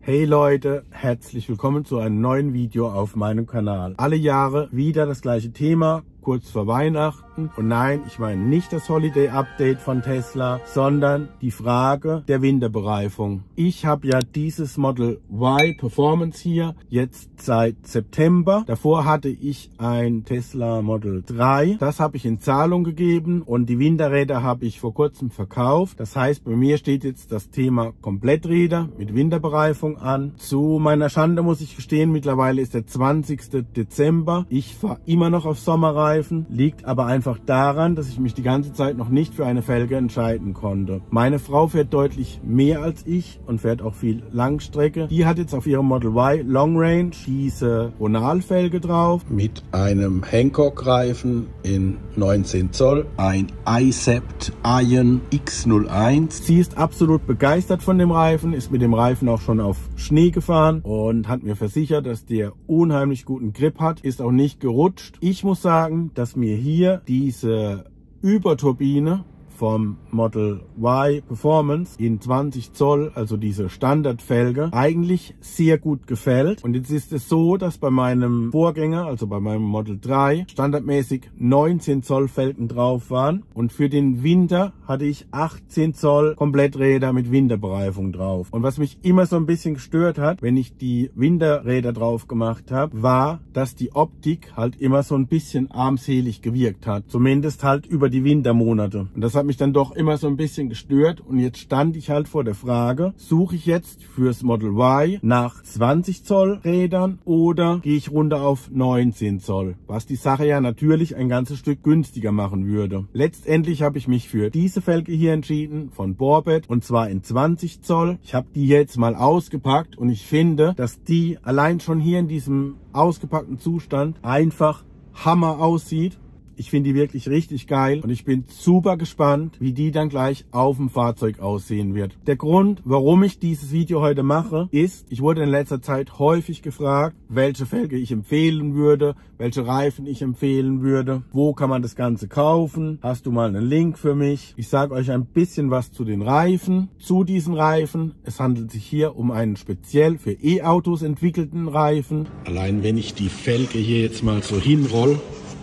Hey Leute, herzlich willkommen zu einem neuen Video auf meinem Kanal. Alle Jahre wieder das gleiche Thema, kurz vor Weihnachten. Und nein, ich meine nicht das Holiday Update von Tesla, sondern die Frage der Winterbereifung. Ich habe ja dieses Model Y Performance hier jetzt seit September. Davor hatte ich ein Tesla Model 3. Das habe ich in Zahlung gegeben und die Winterräder habe ich vor kurzem verkauft. Das heißt, bei mir steht jetzt das Thema Kompletträder mit Winterbereifung an. Zu meiner Schande muss ich gestehen, mittlerweile ist der 20. Dezember. Ich fahre immer noch auf Sommerreifen, liegt aber einfach daran, dass ich mich die ganze Zeit noch nicht für eine Felge entscheiden konnte. Meine Frau fährt deutlich mehr als ich und fährt auch viel Langstrecke. Die hat jetzt auf ihrem Model Y Long Range diese Bonal-Felge drauf mit einem Hankook-Reifen in 19 Zoll, ein iCept Iron X01. Sie ist absolut begeistert von dem Reifen, ist mit dem Reifen auch schon auf Schnee gefahren und hat mir versichert, dass der unheimlich guten Grip hat, ist auch nicht gerutscht. Ich muss sagen, dass mir hier diese Überturbine vom Model Y Performance in 20 Zoll, also diese Standardfelge, eigentlich sehr gut gefällt. Und jetzt ist es so, dass bei meinem Vorgänger, also bei meinem Model 3, standardmäßig 19 Zoll Felgen drauf waren. Und für den Winter hatte ich 18 Zoll Kompletträder mit Winterbereifung drauf. Und was mich immer so ein bisschen gestört hat, wenn ich die Winterräder drauf gemacht habe, war, dass die Optik halt immer so ein bisschen armselig gewirkt hat. Zumindest halt über die Wintermonate. Und das hat mich dann doch immer so ein bisschen gestört und jetzt stand ich halt vor der Frage, suche ich jetzt fürs Model Y nach 20 Zoll Rädern oder gehe ich runter auf 19 Zoll, was die Sache ja natürlich ein ganzes Stück günstiger machen würde. Letztendlich habe ich mich für diese Felge hier entschieden von Borbet und zwar in 20 Zoll. Ich habe die jetzt mal ausgepackt und ich finde, dass die allein schon hier in diesem ausgepackten Zustand einfach Hammer aussieht. Ich finde die wirklich richtig geil und ich bin super gespannt, wie die dann gleich auf dem Fahrzeug aussehen wird. Der Grund, warum ich dieses Video heute mache, ist, ich wurde in letzter Zeit häufig gefragt, welche Felge ich empfehlen würde, welche Reifen ich empfehlen würde, wo kann man das Ganze kaufen, hast du mal einen Link für mich? Ich sage euch ein bisschen was zu den Reifen, zu diesen Reifen. Es handelt sich hier um einen speziell für E-Autos entwickelten Reifen. Allein wenn ich die Felge hier jetzt mal so hinroll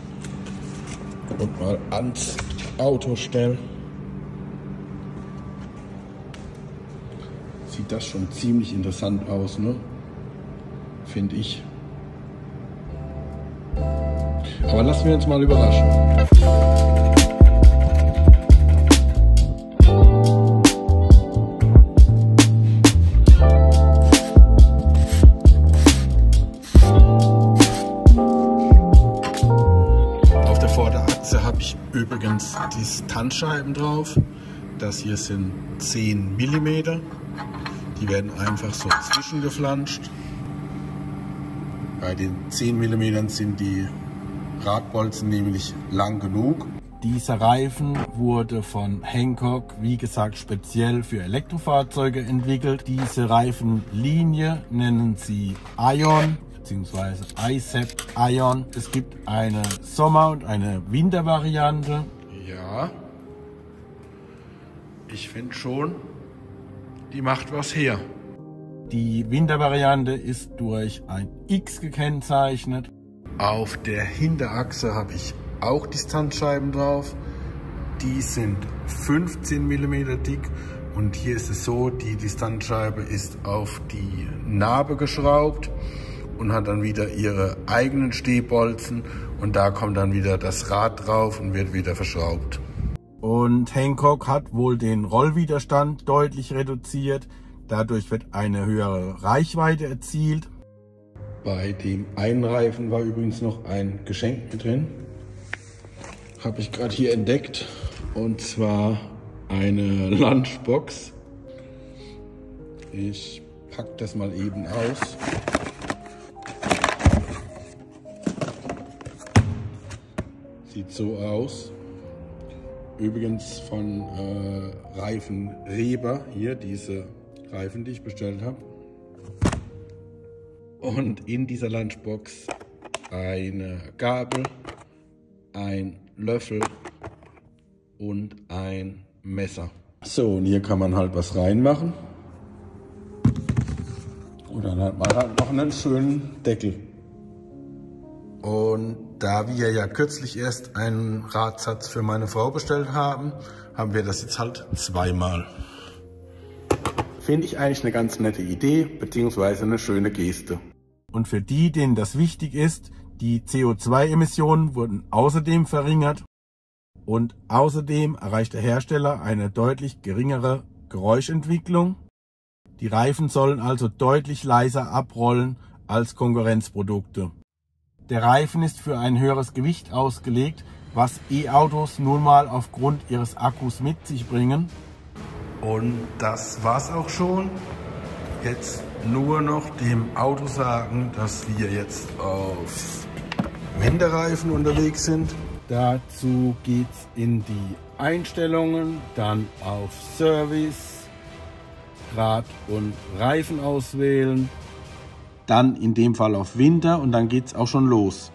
und mal ans Auto stellen, sieht das schon ziemlich interessant aus, ne? Finde ich. Aber lassen wir uns mal überraschen. Habe ich übrigens die Standscheiben drauf. Das hier sind 10 mm. Die werden einfach so zwischengeflanscht. Bei den 10 mm sind die Radbolzen nämlich lang genug. Dieser Reifen wurde von Hankook, wie gesagt, speziell für Elektrofahrzeuge entwickelt. Diese Reifenlinie nennen sie Iron bzw. iCept Iron. Es gibt eine Sommer- und eine Wintervariante. Ja, ich finde schon, die macht was her. Die Wintervariante ist durch ein X gekennzeichnet. Auf der Hinterachse habe ich auch Distanzscheiben drauf. Die sind 15 mm dick. Und hier ist es so, die Distanzscheibe ist auf die Narbe geschraubt und hat dann wieder ihre eigenen Stehbolzen und da kommt dann wieder das Rad drauf und wird wieder verschraubt. Und Hankook hat wohl den Rollwiderstand deutlich reduziert, dadurch wird eine höhere Reichweite erzielt. Bei dem einen Reifen war übrigens noch ein Geschenk mit drin, habe ich gerade hier entdeckt, und zwar eine Lunchbox. Ich packe das mal eben aus. Sieht so aus. Übrigens von Reifen Reber, hier diese Reifen, die ich bestellt habe. Und in dieser Lunchbox eine Gabel, ein Löffel und ein Messer. So, und hier kann man halt was reinmachen. Und dann hat man halt noch einen schönen Deckel. Und da wir ja kürzlich erst einen Radsatz für meine Frau bestellt haben, haben wir das jetzt halt zweimal. Finde ich eigentlich eine ganz nette Idee, beziehungsweise eine schöne Geste. Und für die, denen das wichtig ist, die CO2-Emissionen wurden außerdem verringert und außerdem erreicht der Hersteller eine deutlich geringere Geräuschentwicklung. Die Reifen sollen also deutlich leiser abrollen als Konkurrenzprodukte. Der Reifen ist für ein höheres Gewicht ausgelegt, was E-Autos nun mal aufgrund ihres Akkus mit sich bringen. Und das war's auch schon. Jetzt nur noch dem Auto sagen, dass wir jetzt auf Winterreifen unterwegs sind. Dazu geht's in die Einstellungen, dann auf Service, Rad und Reifen auswählen. Dann in dem Fall auf Winter und dann geht's auch schon los.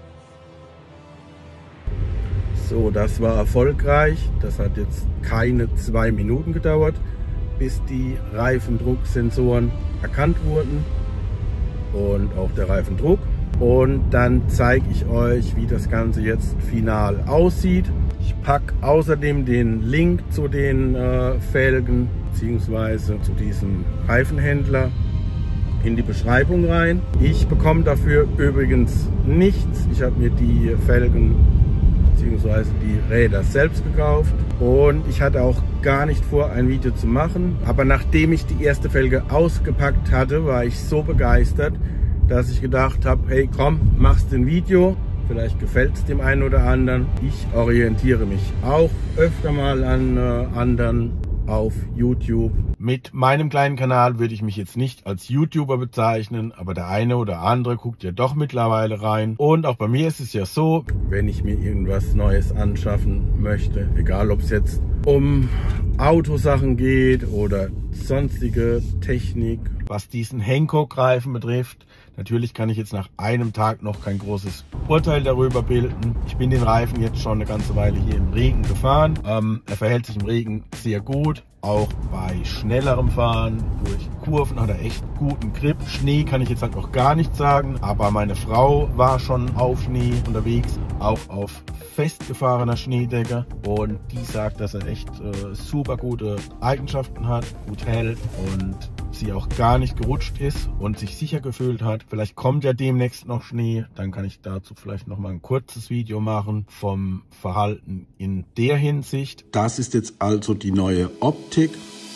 So, das war erfolgreich. Das hat jetzt keine 2 Minuten gedauert, bis die Reifendrucksensoren erkannt wurden und auch der Reifendruck. Und dann zeige ich euch, wie das Ganze jetzt final aussieht. Ich packe außerdem den Link zu den Felgen bzw. zu diesem Reifenhändler in die Beschreibung rein. Ich bekomme dafür übrigens nichts. Ich habe mir die Felgen bzw. die Räder selbst gekauft und ich hatte auch gar nicht vor, ein Video zu machen. Aber nachdem ich die erste Felge ausgepackt hatte, war ich so begeistert, dass ich gedacht habe, hey komm, machst ein Video. Vielleicht gefällt es dem einen oder anderen. Ich orientiere mich auch öfter mal an anderen auf YouTube. Mit meinem kleinen Kanal würde ich mich jetzt nicht als YouTuber bezeichnen, aber der eine oder andere guckt ja doch mittlerweile rein. Und auch bei mir ist es ja so, wenn ich mir irgendwas Neues anschaffen möchte, egal ob es jetzt um Autosachen geht oder sonstige Technik, was diesen Hankook-Reifen betrifft. Natürlich kann ich jetzt nach einem Tag noch kein großes Urteil darüber bilden. Ich bin den Reifen jetzt schon eine ganze Weile hier im Regen gefahren. Er verhält sich im Regen sehr gut. Auch bei schnellerem Fahren durch Kurven hat er echt guten Grip. Schnee kann ich jetzt halt noch gar nicht sagen, aber meine Frau war schon auf Schnee unterwegs, auch auf festgefahrener Schneedecke, und die sagt, dass er echt super gute Eigenschaften hat, gut hält und sie auch gar nicht gerutscht ist und sich sicher gefühlt hat. Vielleicht kommt ja demnächst noch Schnee, dann kann ich dazu vielleicht noch mal ein kurzes Video machen vom Verhalten in der Hinsicht. Das ist jetzt also die neue Optik.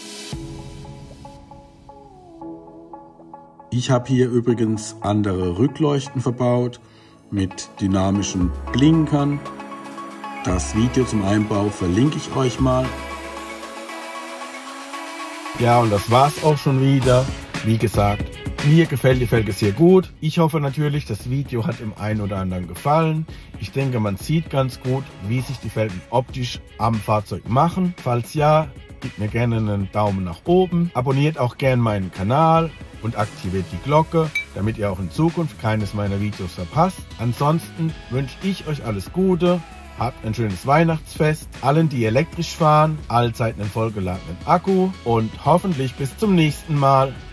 Ich habe hier übrigens andere Rückleuchten verbaut mit dynamischen Blinkern. Das Video zum Einbau verlinke ich euch mal. Ja, und das war's auch schon wieder. Wie gesagt, mir gefällt die Felge sehr gut. Ich hoffe natürlich, das Video hat dem einen oder anderen gefallen. Ich denke, man sieht ganz gut, wie sich die Felgen optisch am Fahrzeug machen. Falls ja, gebt mir gerne einen Daumen nach oben. Abonniert auch gerne meinen Kanal und aktiviert die Glocke, damit ihr auch in Zukunft keines meiner Videos verpasst. Ansonsten wünsche ich euch alles Gute. Habt ein schönes Weihnachtsfest, allen, die elektrisch fahren, allzeit einen vollgeladenen Akku und hoffentlich bis zum nächsten Mal.